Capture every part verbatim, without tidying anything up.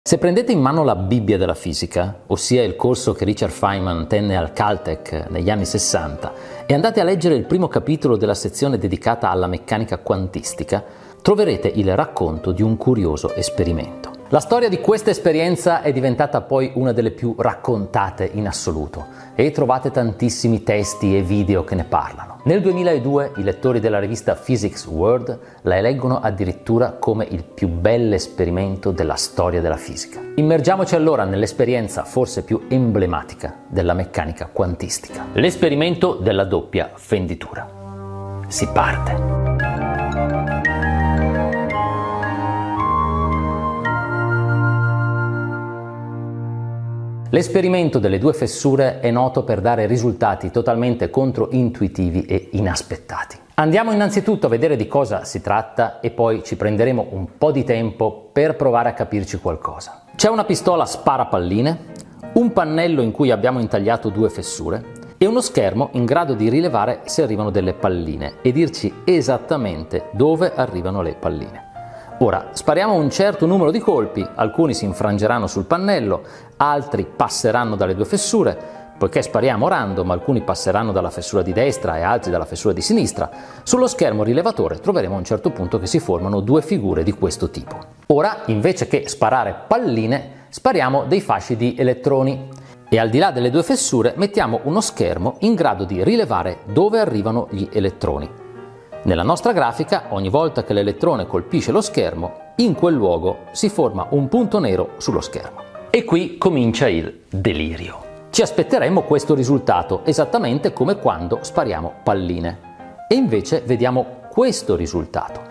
Se prendete in mano la Bibbia della fisica, ossia il corso che Richard Feynman tenne al Caltech negli anni sessanta, e andate a leggere il primo capitolo della sezione dedicata alla meccanica quantistica, troverete il racconto di un curioso esperimento. La storia di questa esperienza è diventata poi una delle più raccontate in assoluto e trovate tantissimi testi e video che ne parlano. Nel duemiladue i lettori della rivista Physics World la eleggono addirittura come il più bello esperimento della storia della fisica. Immergiamoci allora nell'esperienza forse più emblematica della meccanica quantistica. L'esperimento della doppia fenditura. Si parte! L'esperimento delle due fessure è noto per dare risultati totalmente controintuitivi e inaspettati. Andiamo innanzitutto a vedere di cosa si tratta e poi ci prenderemo un po' di tempo per provare a capirci qualcosa. C'è una pistola sparapalline, un pannello in cui abbiamo intagliato due fessure e uno schermo in grado di rilevare se arrivano delle palline e dirci esattamente dove arrivano le palline. Ora, spariamo un certo numero di colpi, alcuni si infrangeranno sul pannello, altri passeranno dalle due fessure, poiché spariamo random, alcuni passeranno dalla fessura di destra e altri dalla fessura di sinistra. Sullo schermo rilevatore troveremo a un certo punto che si formano due figure di questo tipo. Ora, invece che sparare palline, spariamo dei fasci di elettroni e al di là delle due fessure mettiamo uno schermo in grado di rilevare dove arrivano gli elettroni. Nella nostra grafica, ogni volta che l'elettrone colpisce lo schermo, in quel luogo si forma un punto nero sullo schermo. E qui comincia il delirio. Ci aspetteremmo questo risultato, esattamente come quando spariamo palline. E invece vediamo questo risultato.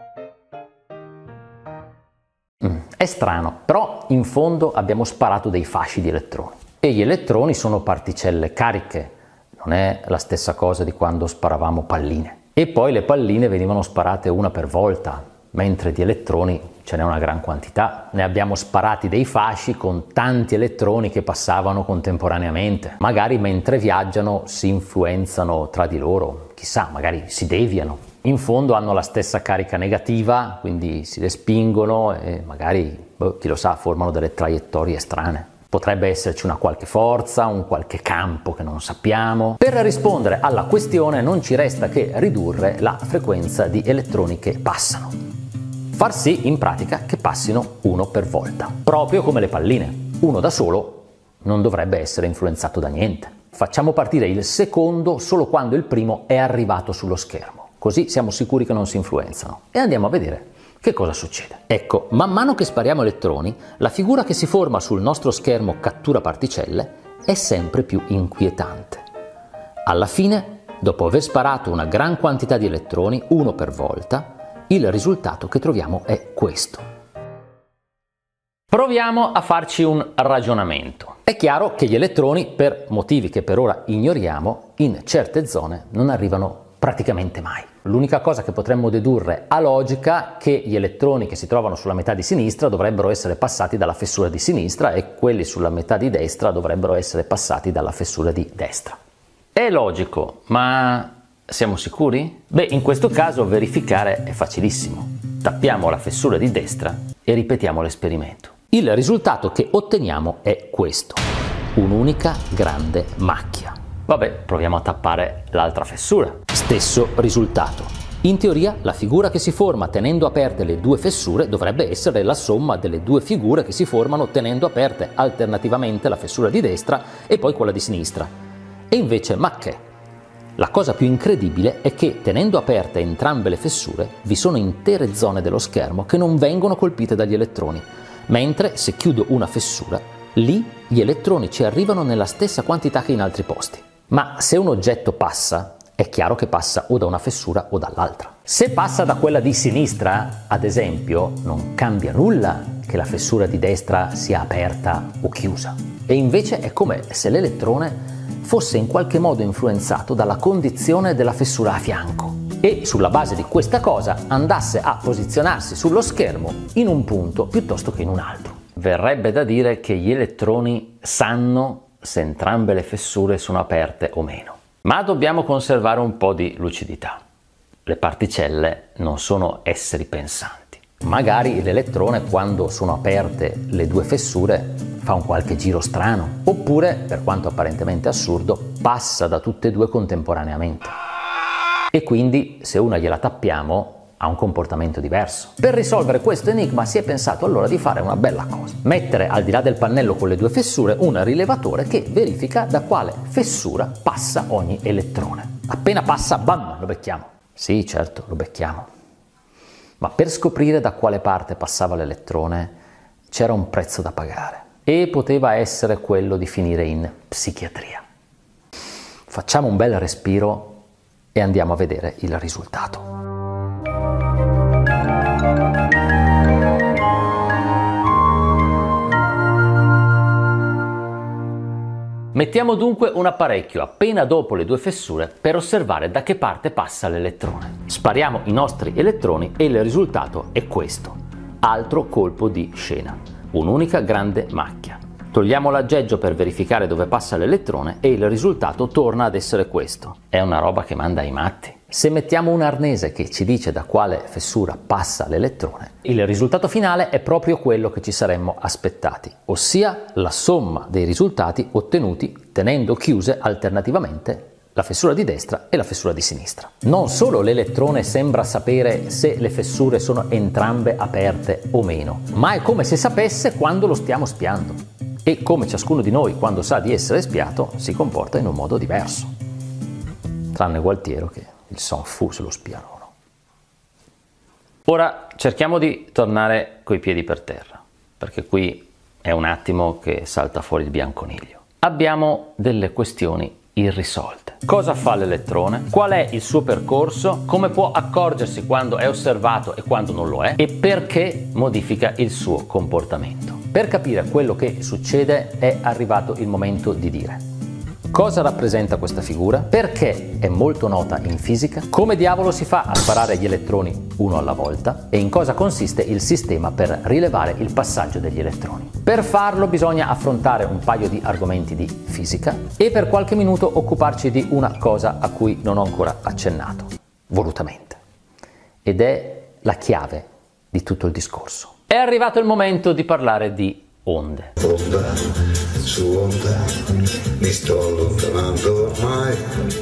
Mm, è strano, però in fondo abbiamo sparato dei fasci di elettroni. E gli elettroni sono particelle cariche, non è la stessa cosa di quando sparavamo palline. E poi le palline venivano sparate una per volta, mentre di elettroni ce n'è una gran quantità. Ne abbiamo sparati dei fasci con tanti elettroni che passavano contemporaneamente. Magari mentre viaggiano si influenzano tra di loro, chissà, magari si deviano. In fondo hanno la stessa carica negativa, quindi si respingono e magari, boh, chi lo sa, formano delle traiettorie strane. Potrebbe esserci una qualche forza, un qualche campo che non sappiamo. Per rispondere alla questione non ci resta che ridurre la frequenza di elettroni che passano. Far sì, in pratica, che passino uno per volta. Proprio come le palline. Uno da solo non dovrebbe essere influenzato da niente. Facciamo partire il secondo solo quando il primo è arrivato sullo schermo. Così siamo sicuri che non si influenzano. E andiamo a vedere che cosa succede. Ecco, man mano che spariamo elettroni, la figura che si forma sul nostro schermo cattura particelle è sempre più inquietante. Alla fine, dopo aver sparato una gran quantità di elettroni, uno per volta, il risultato che troviamo è questo. Proviamo a farci un ragionamento. È chiaro che gli elettroni, per motivi che per ora ignoriamo, in certe zone non arrivano praticamente mai. L'unica cosa che potremmo dedurre a logica è che gli elettroni che si trovano sulla metà di sinistra dovrebbero essere passati dalla fessura di sinistra e quelli sulla metà di destra dovrebbero essere passati dalla fessura di destra. È logico, ma siamo sicuri? Beh, in questo caso verificare è facilissimo. Tappiamo la fessura di destra e ripetiamo l'esperimento. Il risultato che otteniamo è questo: un'unica grande macchia. Vabbè, proviamo a tappare l'altra fessura. Stesso risultato. In teoria, la figura che si forma tenendo aperte le due fessure dovrebbe essere la somma delle due figure che si formano tenendo aperte alternativamente la fessura di destra e poi quella di sinistra. E invece, ma che? La cosa più incredibile è che, tenendo aperte entrambe le fessure, vi sono intere zone dello schermo che non vengono colpite dagli elettroni, mentre se chiudo una fessura, lì gli elettroni ci arrivano nella stessa quantità che in altri posti. Ma se un oggetto passa, è chiaro che passa o da una fessura o dall'altra. Se passa da quella di sinistra, ad esempio, non cambia nulla che la fessura di destra sia aperta o chiusa. E invece è come se l'elettrone fosse in qualche modo influenzato dalla condizione della fessura a fianco e sulla base di questa cosa andasse a posizionarsi sullo schermo in un punto piuttosto che in un altro. Verrebbe da dire che gli elettroni sanno se entrambe le fessure sono aperte o meno. Ma dobbiamo conservare un po' di lucidità. Le particelle non sono esseri pensanti. Magari l'elettrone, quando sono aperte le due fessure, fa un qualche giro strano, oppure, per quanto apparentemente assurdo, passa da tutte e due contemporaneamente. E quindi, se una gliela tappiamo, ha un comportamento diverso. Per risolvere questo enigma si è pensato allora di fare una bella cosa: mettere al di là del pannello con le due fessure un rilevatore che verifica da quale fessura passa ogni elettrone. Appena passa, bam, lo becchiamo. Sì, certo, lo becchiamo. Ma per scoprire da quale parte passava l'elettrone c'era un prezzo da pagare, e poteva essere quello di finire in psichiatria. Facciamo un bel respiro e andiamo a vedere il risultato. Mettiamo dunque un apparecchio appena dopo le due fessure per osservare da che parte passa l'elettrone. Spariamo i nostri elettroni e il risultato è questo. Altro colpo di scena. Un'unica grande macchia. Togliamo l'aggeggio per verificare dove passa l'elettrone e il risultato torna ad essere questo. È una roba che manda ai matti. Se mettiamo un arnese che ci dice da quale fessura passa l'elettrone, il risultato finale è proprio quello che ci saremmo aspettati, ossia la somma dei risultati ottenuti tenendo chiuse alternativamente la fessura di destra e la fessura di sinistra. Non solo l'elettrone sembra sapere se le fessure sono entrambe aperte o meno, ma è come se sapesse quando lo stiamo spiando. E come ciascuno di noi, quando sa di essere spiato, si comporta in un modo diverso. Tranne Gualtiero, che il son fu se lo spiano. Ora cerchiamo di tornare coi piedi per terra, perché qui è un attimo che salta fuori il bianconiglio. Abbiamo delle questioni irrisolte. Cosa fa l'elettrone? Qual è il suo percorso? Come può accorgersi quando è osservato e quando non lo è? E perché modifica il suo comportamento? Per capire quello che succede è arrivato il momento di dire: cosa rappresenta questa figura? Perché è molto nota in fisica? Come diavolo si fa a sparare gli elettroni uno alla volta? E in cosa consiste il sistema per rilevare il passaggio degli elettroni? Per farlo bisogna affrontare un paio di argomenti di fisica e per qualche minuto occuparci di una cosa a cui non ho ancora accennato, volutamente. Ed è la chiave di tutto il discorso. È arrivato il momento di parlare di onde. Onda su onda, mi sto allontanando ormai.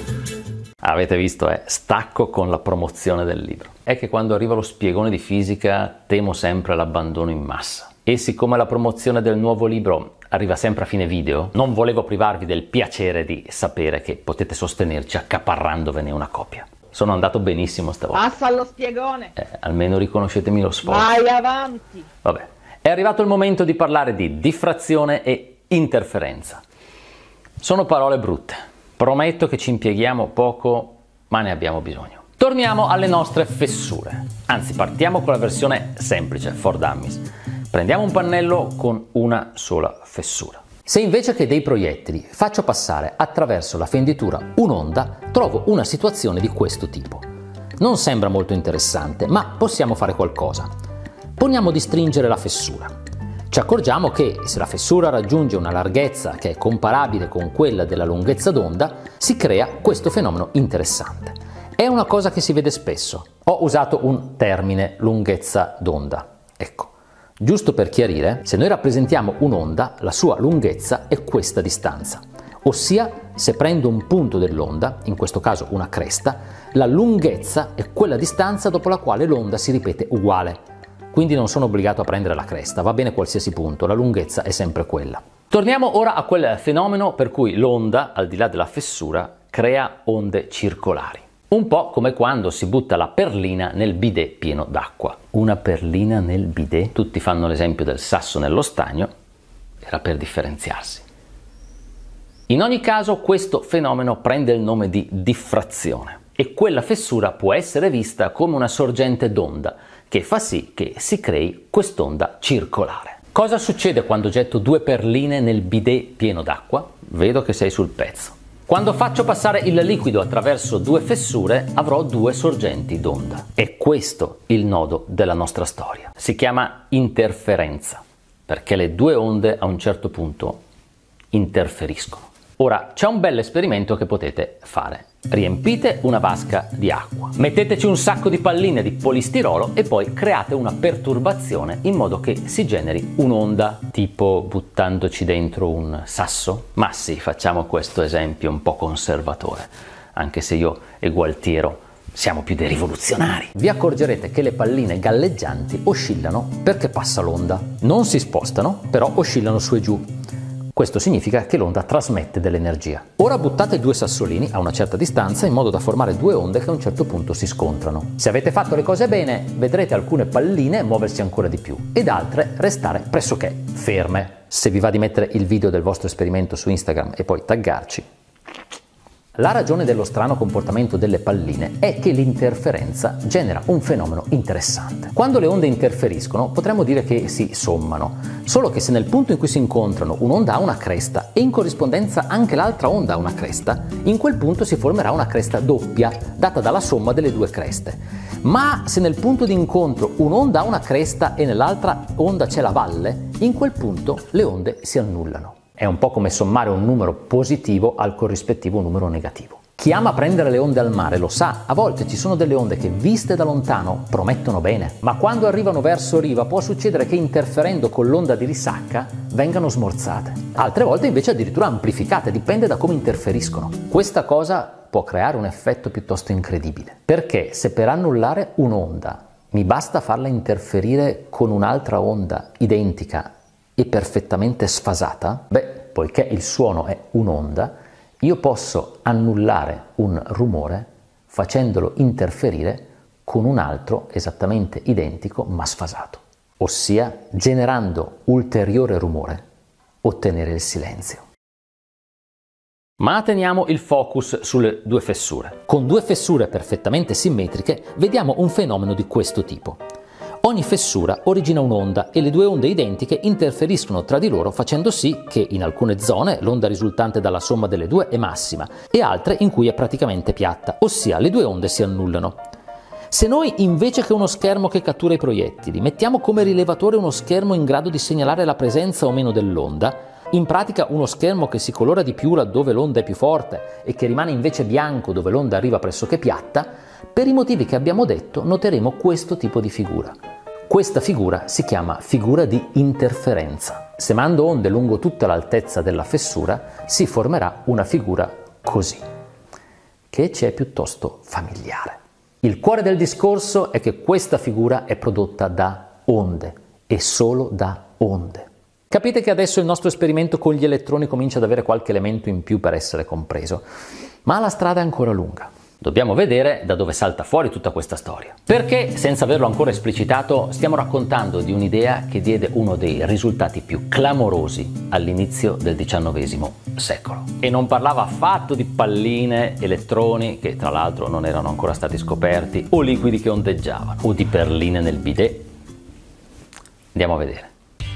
Avete visto, eh? Stacco con la promozione del libro. È che quando arriva lo spiegone di fisica temo sempre l'abbandono in massa. E siccome la promozione del nuovo libro arriva sempre a fine video, non volevo privarvi del piacere di sapere che potete sostenerci accaparrandovene una copia. Sono andato benissimo stavolta. Passa allo spiegone. Eh, almeno riconoscetemi lo sforzo. Vai avanti. Vabbè. È arrivato il momento di parlare di diffrazione e interferenza. Sono parole brutte. Prometto che ci impieghiamo poco, ma ne abbiamo bisogno. Torniamo alle nostre fessure. Anzi, partiamo con la versione semplice, for dummies. Prendiamo un pannello con una sola fessura. Se invece che dei proiettili faccio passare attraverso la fenditura un'onda, trovo una situazione di questo tipo. Non sembra molto interessante, ma possiamo fare qualcosa. Poniamo di stringere la fessura. Ci accorgiamo che se la fessura raggiunge una larghezza che è comparabile con quella della lunghezza d'onda, si crea questo fenomeno interessante. È una cosa che si vede spesso. Ho usato un termine, lunghezza d'onda. Ecco, giusto per chiarire, se noi rappresentiamo un'onda, la sua lunghezza è questa distanza. Ossia, se prendo un punto dell'onda, in questo caso una cresta, la lunghezza è quella distanza dopo la quale l'onda si ripete uguale. Quindi non sono obbligato a prendere la cresta, va bene qualsiasi punto, la lunghezza è sempre quella. Torniamo ora a quel fenomeno per cui l'onda, al di là della fessura, crea onde circolari. Un po' come quando si butta la perlina nel bidet pieno d'acqua. Una perlina nel bidet? Tutti fanno l'esempio del sasso nello stagno, era per differenziarsi. In ogni caso questo fenomeno prende il nome di diffrazione e quella fessura può essere vista come una sorgente d'onda che fa sì che si crei quest'onda circolare. Cosa succede quando getto due perline nel bidet pieno d'acqua? Vedo che sei sul pezzo. Quando faccio passare il liquido attraverso due fessure avrò due sorgenti d'onda. È questo il nodo della nostra storia. Si chiama interferenza, perché le due onde a un certo punto interferiscono. Ora c'è un bel esperimento che potete fare. Riempite una vasca di acqua, metteteci un sacco di palline di polistirolo e poi create una perturbazione in modo che si generi un'onda, tipo buttandoci dentro un sasso? Ma sì, facciamo questo esempio un po' conservatore, anche se io e Gualtiero siamo più dei rivoluzionari. Vi accorgerete che le palline galleggianti oscillano perché passa l'onda. Non si spostano, però oscillano su e giù. Questo significa che l'onda trasmette dell'energia. Ora buttate due sassolini a una certa distanza in modo da formare due onde che a un certo punto si scontrano. Se avete fatto le cose bene, vedrete alcune palline muoversi ancora di più ed altre restare pressoché ferme. Se vi va di mettere il video del vostro esperimento su Instagram e poi taggarci. La ragione dello strano comportamento delle palline è che l'interferenza genera un fenomeno interessante. Quando le onde interferiscono potremmo dire che si sommano, solo che se nel punto in cui si incontrano un'onda ha una cresta e in corrispondenza anche l'altra onda ha una cresta, in quel punto si formerà una cresta doppia, data dalla somma delle due creste. Ma se nel punto di incontro un'onda ha una cresta e nell'altra onda c'è la valle, in quel punto le onde si annullano. È un po' come sommare un numero positivo al corrispettivo numero negativo. Chi ama prendere le onde al mare lo sa, a volte ci sono delle onde che viste da lontano promettono bene, ma quando arrivano verso riva può succedere che interferendo con l'onda di risacca vengano smorzate. Altre volte invece addirittura amplificate, dipende da come interferiscono. Questa cosa può creare un effetto piuttosto incredibile, perché se per annullare un'onda mi basta farla interferire con un'altra onda identica e perfettamente sfasata, beh, poiché il suono è un'onda, io posso annullare un rumore facendolo interferire con un altro esattamente identico ma sfasato, ossia generando ulteriore rumore, ottenere il silenzio. Ma teniamo il focus sulle due fessure. Con due fessure perfettamente simmetriche vediamo un fenomeno di questo tipo. Ogni fessura origina un'onda e le due onde identiche interferiscono tra di loro facendo sì che in alcune zone l'onda risultante dalla somma delle due è massima e altre in cui è praticamente piatta, ossia le due onde si annullano. Se noi invece che uno schermo che cattura i proiettili mettiamo come rilevatore uno schermo in grado di segnalare la presenza o meno dell'onda, in pratica uno schermo che si colora di più laddove l'onda è più forte e che rimane invece bianco dove l'onda arriva pressoché piatta, per i motivi che abbiamo detto noteremo questo tipo di figura. Questa figura si chiama figura di interferenza. Se mando onde lungo tutta l'altezza della fessura, si formerà una figura così, che ci è piuttosto familiare. Il cuore del discorso è che questa figura è prodotta da onde, e solo da onde. Capite che adesso il nostro esperimento con gli elettroni comincia ad avere qualche elemento in più per essere compreso, ma la strada è ancora lunga. Dobbiamo vedere da dove salta fuori tutta questa storia. Perché, senza averlo ancora esplicitato, stiamo raccontando di un'idea che diede uno dei risultati più clamorosi all'inizio del diciannovesimo secolo. E non parlava affatto di palline, elettroni, che tra l'altro non erano ancora stati scoperti, o liquidi che ondeggiavano, o di perline nel bidet. Andiamo a vedere.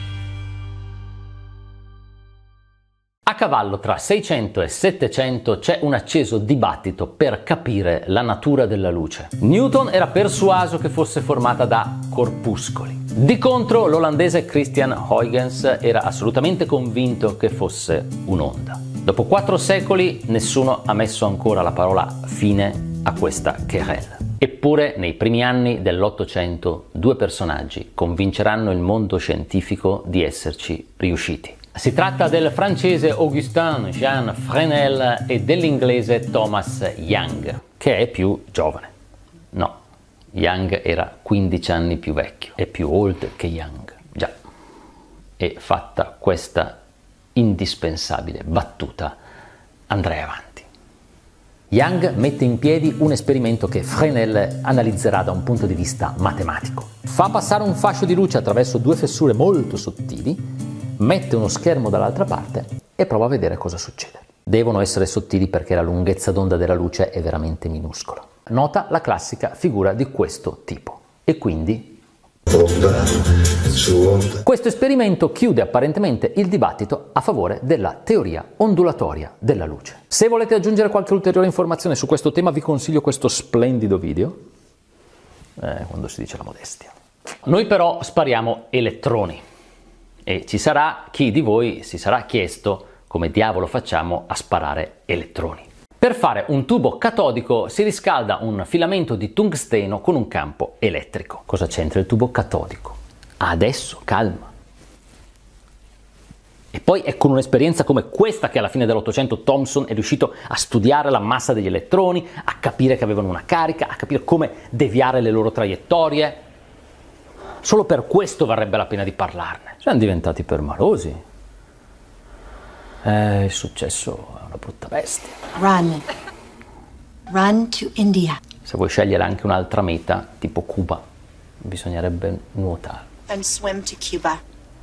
A cavallo tra seicento e settecento c'è un acceso dibattito per capire la natura della luce. Newton era persuaso che fosse formata da corpuscoli. Di contro, l'olandese Christian Huygens era assolutamente convinto che fosse un'onda. Dopo quattro secoli nessuno ha messo ancora la parola fine a questa querelle. Eppure, nei primi anni dell'Ottocento, due personaggi convinceranno il mondo scientifico di esserci riusciti. Si tratta del francese Augustin Jean Fresnel e dell'inglese Thomas Young, che è più giovane. No, Young era quindici anni più vecchio, è più old che Young, già. E fatta questa indispensabile battuta, andrei avanti. Young mette in piedi un esperimento che Fresnel analizzerà da un punto di vista matematico. Fa passare un fascio di luce attraverso due fessure molto sottili, mette uno schermo dall'altra parte e prova a vedere cosa succede. Devono essere sottili perché la lunghezza d'onda della luce è veramente minuscola. Nota la classica figura di questo tipo. E quindi onda su onda. Questo esperimento chiude apparentemente il dibattito a favore della teoria ondulatoria della luce. Se volete aggiungere qualche ulteriore informazione su questo tema vi consiglio questo splendido video. Eh, quando si dice la modestia. Noi però spariamo elettroni. E ci sarà chi di voi si sarà chiesto come diavolo facciamo a sparare elettroni. Per fare un tubo catodico si riscalda un filamento di tungsteno con un campo elettrico. Cosa c'entra il tubo catodico? Adesso, calma. E poi è con un'esperienza come questa che alla fine dell'Ottocento Thomson è riuscito a studiare la massa degli elettroni, a capire che avevano una carica, a capire come deviare le loro traiettorie. Solo per questo varrebbe la pena di parlarne. Siamo diventati permalosi. Eh, il successo è una brutta bestia. Run. Run to India. Se vuoi scegliere anche un'altra meta, tipo Cuba, bisognerebbe nuotare. And swim to Cuba.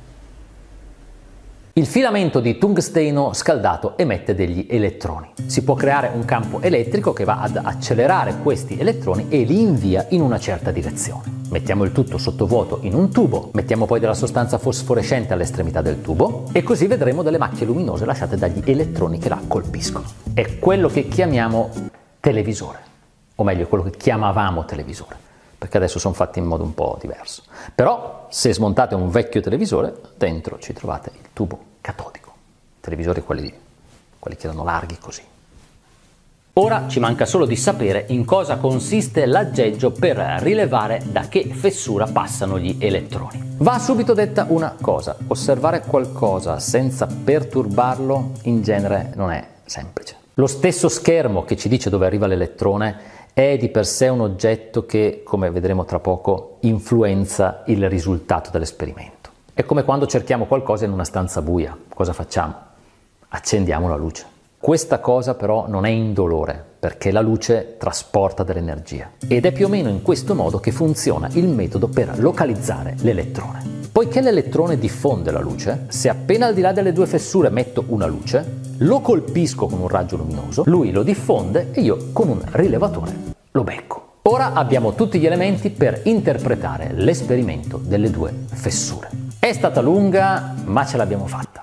Il filamento di tungsteno scaldato emette degli elettroni. Si può creare un campo elettrico che va ad accelerare questi elettroni e li invia in una certa direzione. Mettiamo il tutto sottovuoto in un tubo, mettiamo poi della sostanza fosforescente all'estremità del tubo e così vedremo delle macchie luminose lasciate dagli elettroni che la colpiscono. È quello che chiamiamo televisore, o meglio quello che chiamavamo televisore, perché adesso sono fatti in modo un po' diverso. Però se smontate un vecchio televisore, dentro ci trovate il tubo catodico, televisori quelli, quelli che erano larghi così. Ora ci manca solo di sapere in cosa consiste l'aggeggio per rilevare da che fessura passano gli elettroni. Va subito detta una cosa: osservare qualcosa senza perturbarlo in genere non è semplice. Lo stesso schermo che ci dice dove arriva l'elettrone è di per sé un oggetto che, come vedremo tra poco, influenza il risultato dell'esperimento. È come quando cerchiamo qualcosa in una stanza buia. Cosa facciamo? Accendiamo la luce. Questa cosa però non è indolore, perché la luce trasporta dell'energia. Ed è più o meno in questo modo che funziona il metodo per localizzare l'elettrone. Poiché l'elettrone diffonde la luce, se appena al di là delle due fessure metto una luce, lo colpisco con un raggio luminoso, lui lo diffonde e io con un rilevatore lo becco. Ora abbiamo tutti gli elementi per interpretare l'esperimento delle due fessure. È stata lunga, ma ce l'abbiamo fatta.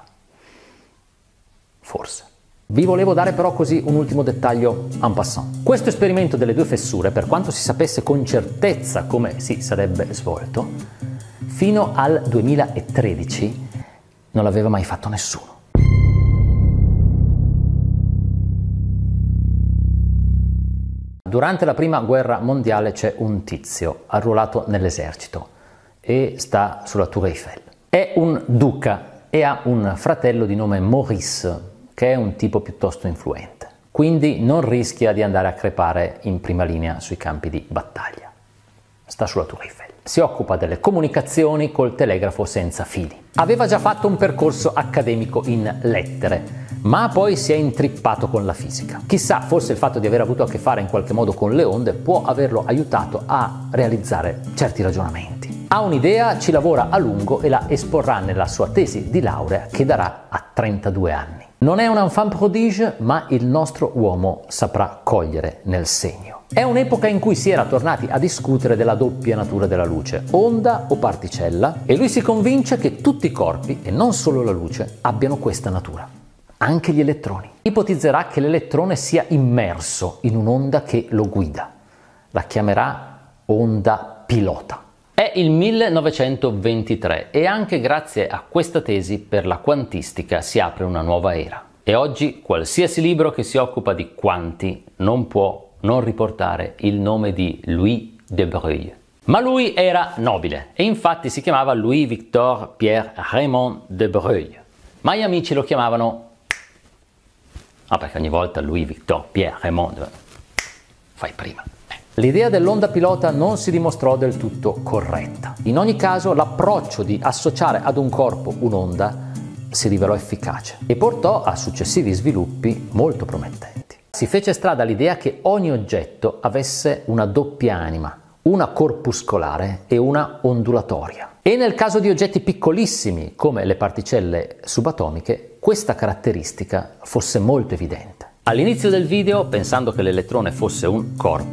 Forse. Vi volevo dare però così un ultimo dettaglio en passant. Questo esperimento delle due fessure, per quanto si sapesse con certezza come si sarebbe svolto, fino al duemilatredici non l'aveva mai fatto nessuno. Durante la prima guerra mondiale c'è un tizio arruolato nell'esercito e sta sulla Tour Eiffel. È un duca e ha un fratello di nome Maurice, che è un tipo piuttosto influente. Quindi non rischia di andare a crepare in prima linea sui campi di battaglia. Sta sulla Tour Eiffel. Si occupa delle comunicazioni col telegrafo senza fili. Aveva già fatto un percorso accademico in lettere, ma poi si è intrippato con la fisica. Chissà, forse il fatto di aver avuto a che fare in qualche modo con le onde può averlo aiutato a realizzare certi ragionamenti. Ha un'idea, ci lavora a lungo e la esporrà nella sua tesi di laurea che darà a trentadue anni. Non è un enfant prodige, ma il nostro uomo saprà cogliere nel segno. È un'epoca in cui si era tornati a discutere della doppia natura della luce, onda o particella, e lui si convince che tutti i corpi, e non solo la luce, abbiano questa natura. Anche gli elettroni. Ipotizzerà che l'elettrone sia immerso in un'onda che lo guida. La chiamerà onda pilota. È il millenovecentoventitré e anche grazie a questa tesi per la quantistica si apre una nuova era. E oggi qualsiasi libro che si occupa di quanti non può non riportare il nome di Louis de Broglie. Ma lui era nobile e infatti si chiamava Louis-Victor Pierre Raymond de Broglie. Ma gli amici lo chiamavano... Ah, perché ogni volta Louis-Victor Pierre Raymond... Fai prima. L'idea dell'onda pilota non si dimostrò del tutto corretta. In ogni caso, l'approccio di associare ad un corpo un'onda si rivelò efficace e portò a successivi sviluppi molto promettenti. Si fece strada l'idea che ogni oggetto avesse una doppia anima, una corpuscolare e una ondulatoria. E nel caso di oggetti piccolissimi, come le particelle subatomiche, questa caratteristica fosse molto evidente. All'inizio del video, pensando che l'elettrone fosse un corpo,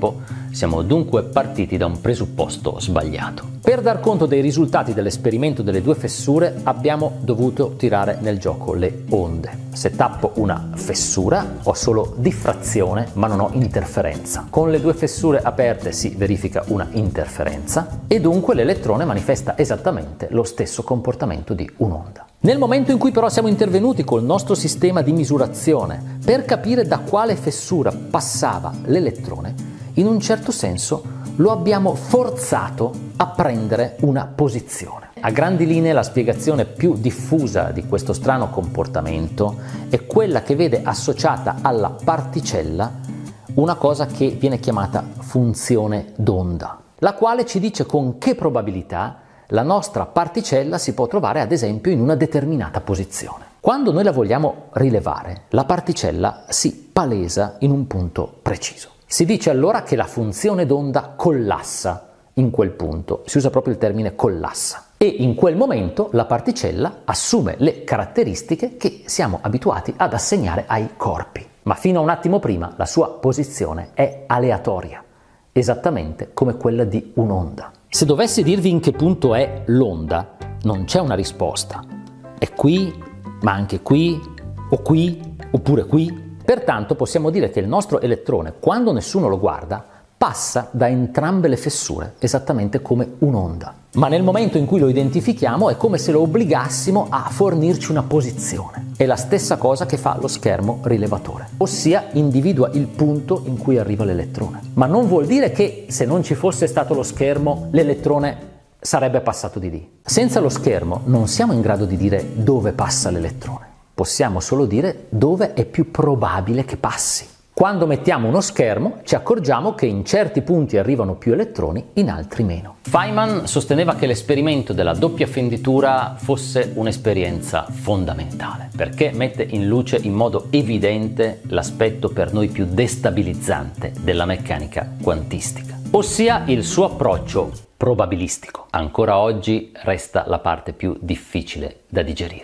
Siamo dunque partiti da un presupposto sbagliato. Per dar conto dei risultati dell'esperimento delle due fessure abbiamo dovuto tirare nel gioco le onde. Se tappo una fessura ho solo diffrazione ma non ho interferenza. Con le due fessure aperte si verifica una interferenza e dunque l'elettrone manifesta esattamente lo stesso comportamento di un'onda. Nel momento in cui però siamo intervenuti col nostro sistema di misurazione per capire da quale fessura passava l'elettrone, in un certo senso lo abbiamo forzato a prendere una posizione. A grandi linee la spiegazione più diffusa di questo strano comportamento è quella che vede associata alla particella una cosa che viene chiamata funzione d'onda, la quale ci dice con che probabilità la nostra particella si può trovare ad esempio in una determinata posizione. Quando noi la vogliamo rilevare, la particella si palesa in un punto preciso. Si dice allora che la funzione d'onda collassa in quel punto, si usa proprio il termine collassa, e in quel momento la particella assume le caratteristiche che siamo abituati ad assegnare ai corpi. Ma fino a un attimo prima la sua posizione è aleatoria, esattamente come quella di un'onda. Se dovessi dirvi in che punto è l'onda, non c'è una risposta. È qui, ma anche qui, o qui, oppure qui. Pertanto possiamo dire che il nostro elettrone, quando nessuno lo guarda, passa da entrambe le fessure, esattamente come un'onda. Ma nel momento in cui lo identifichiamo è come se lo obbligassimo a fornirci una posizione. È la stessa cosa che fa lo schermo rilevatore, ossia individua il punto in cui arriva l'elettrone. Ma non vuol dire che se non ci fosse stato lo schermo, l'elettrone sarebbe passato di lì. Senza lo schermo non siamo in grado di dire dove passa l'elettrone. Possiamo solo dire dove è più probabile che passi. Quando mettiamo uno schermo ci accorgiamo che in certi punti arrivano più elettroni, in altri meno. Feynman sosteneva che l'esperimento della doppia fenditura fosse un'esperienza fondamentale, perché mette in luce in modo evidente l'aspetto per noi più destabilizzante della meccanica quantistica, ossia il suo approccio probabilistico. Ancora oggi resta la parte più difficile da digerire.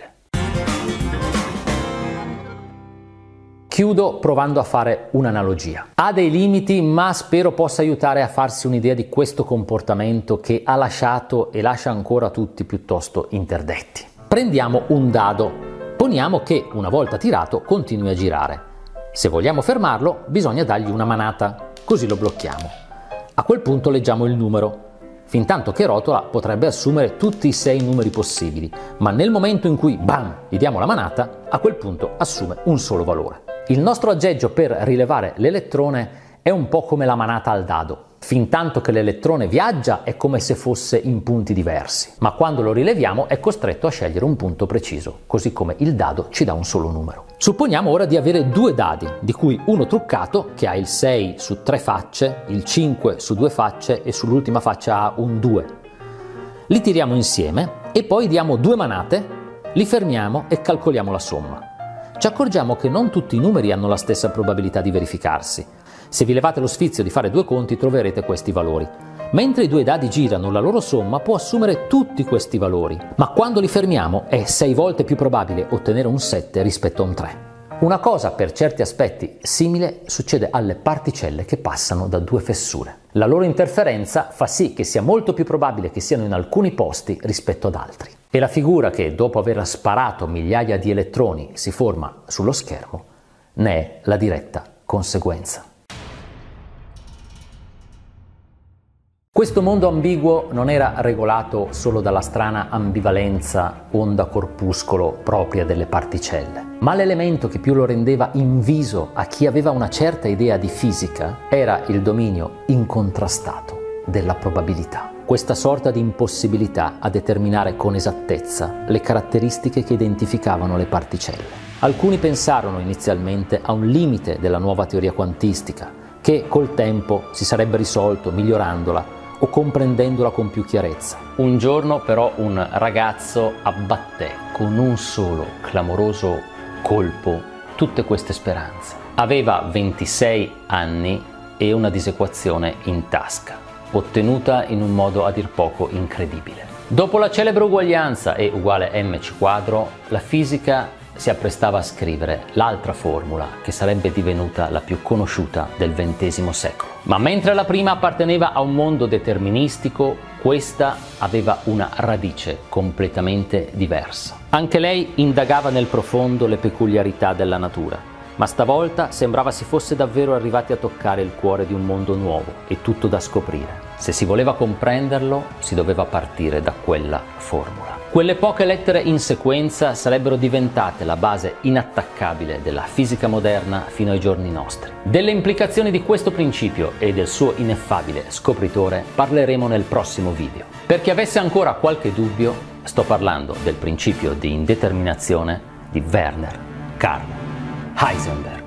Chiudo provando a fare un'analogia. Ha dei limiti, ma spero possa aiutare a farsi un'idea di questo comportamento che ha lasciato e lascia ancora tutti piuttosto interdetti. Prendiamo un dado. Poniamo che una volta tirato continui a girare. Se vogliamo fermarlo, bisogna dargli una manata, così lo blocchiamo. A quel punto leggiamo il numero. Fintanto che rotola potrebbe assumere tutti i sei numeri possibili, ma nel momento in cui bam, gli diamo la manata, a quel punto assume un solo valore. Il nostro aggeggio per rilevare l'elettrone è un po' come la manata al dado. Fintanto che l'elettrone viaggia è come se fosse in punti diversi, ma quando lo rileviamo è costretto a scegliere un punto preciso, così come il dado ci dà un solo numero. Supponiamo ora di avere due dadi, di cui uno truccato che ha il sei su tre facce, il cinque su due facce e sull'ultima faccia ha un due. Li tiriamo insieme e poi diamo due manate, li fermiamo e calcoliamo la somma. Ci accorgiamo che non tutti i numeri hanno la stessa probabilità di verificarsi. Se vi levate lo sfizio di fare due conti troverete questi valori. Mentre i due dadi girano, la loro somma può assumere tutti questi valori, ma quando li fermiamo è sei volte più probabile ottenere un sette rispetto a un tre. Una cosa per certi aspetti simile succede alle particelle che passano da due fessure. La loro interferenza fa sì che sia molto più probabile che siano in alcuni posti rispetto ad altri. E la figura che dopo aver sparato migliaia di elettroni si forma sullo schermo ne è la diretta conseguenza. Questo mondo ambiguo non era regolato solo dalla strana ambivalenza onda-corpuscolo propria delle particelle, ma l'elemento che più lo rendeva inviso a chi aveva una certa idea di fisica era il dominio incontrastato della probabilità. Questa sorta di impossibilità a determinare con esattezza le caratteristiche che identificavano le particelle. Alcuni pensarono inizialmente a un limite della nuova teoria quantistica, che col tempo si sarebbe risolto migliorandola o comprendendola con più chiarezza. Un giorno però un ragazzo abbatté con un solo clamoroso colpo tutte queste speranze. Aveva ventisei anni e una disequazione in tasca, ottenuta in un modo a dir poco incredibile. Dopo la celebre uguaglianza E uguale mc quadro, la fisica si apprestava a scrivere l'altra formula che sarebbe divenuta la più conosciuta del ventesimo secolo. Ma mentre la prima apparteneva a un mondo deterministico, questa aveva una radice completamente diversa. Anche lei indagava nel profondo le peculiarità della natura, ma stavolta sembrava si fosse davvero arrivati a toccare il cuore di un mondo nuovo e tutto da scoprire. Se si voleva comprenderlo, si doveva partire da quella formula. Quelle poche lettere in sequenza sarebbero diventate la base inattaccabile della fisica moderna fino ai giorni nostri. Delle implicazioni di questo principio e del suo ineffabile scopritore parleremo nel prossimo video. Per chi avesse ancora qualche dubbio, sto parlando del principio di indeterminazione di Werner Karl Heisenberg.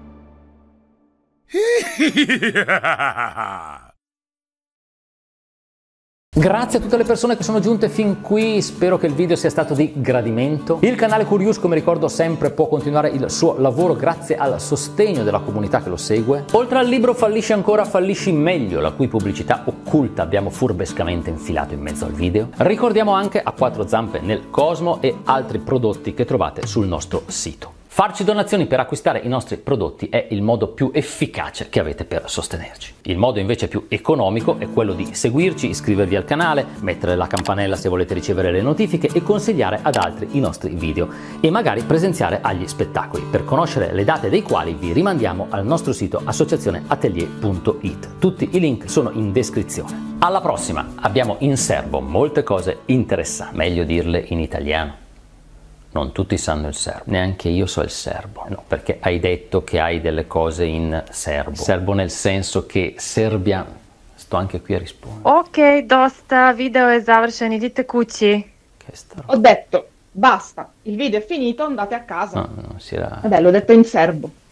Grazie a tutte le persone che sono giunte fin qui, spero che il video sia stato di gradimento. Il canale Curious, come ricordo sempre, può continuare il suo lavoro grazie al sostegno della comunità che lo segue. Oltre al libro Fallisci ancora, fallisci meglio, la cui pubblicità occulta abbiamo furbescamente infilato in mezzo al video. Ricordiamo anche A Quattro Zampe nel Cosmo e altri prodotti che trovate sul nostro sito. Farci donazioni per acquistare i nostri prodotti è il modo più efficace che avete per sostenerci. Il modo invece più economico è quello di seguirci, iscrivervi al canale, mettere la campanella se volete ricevere le notifiche e consigliare ad altri i nostri video e magari presenziare agli spettacoli, per conoscere le date dei quali vi rimandiamo al nostro sito associazione atelier punto it. Tutti i link sono in descrizione. Alla prossima! Abbiamo in serbo molte cose interessanti, meglio dirle in italiano. Non tutti sanno il serbo, neanche io so il serbo, no, perché hai detto che hai delle cose in serbo. Serbo nel senso che Serbia, sto anche qui a rispondere. Ok, dosta, video è završen, idite kući. Che sta... Ho detto, basta, il video è finito, andate a casa. No, no, si era... Vabbè, l'ho detto in serbo.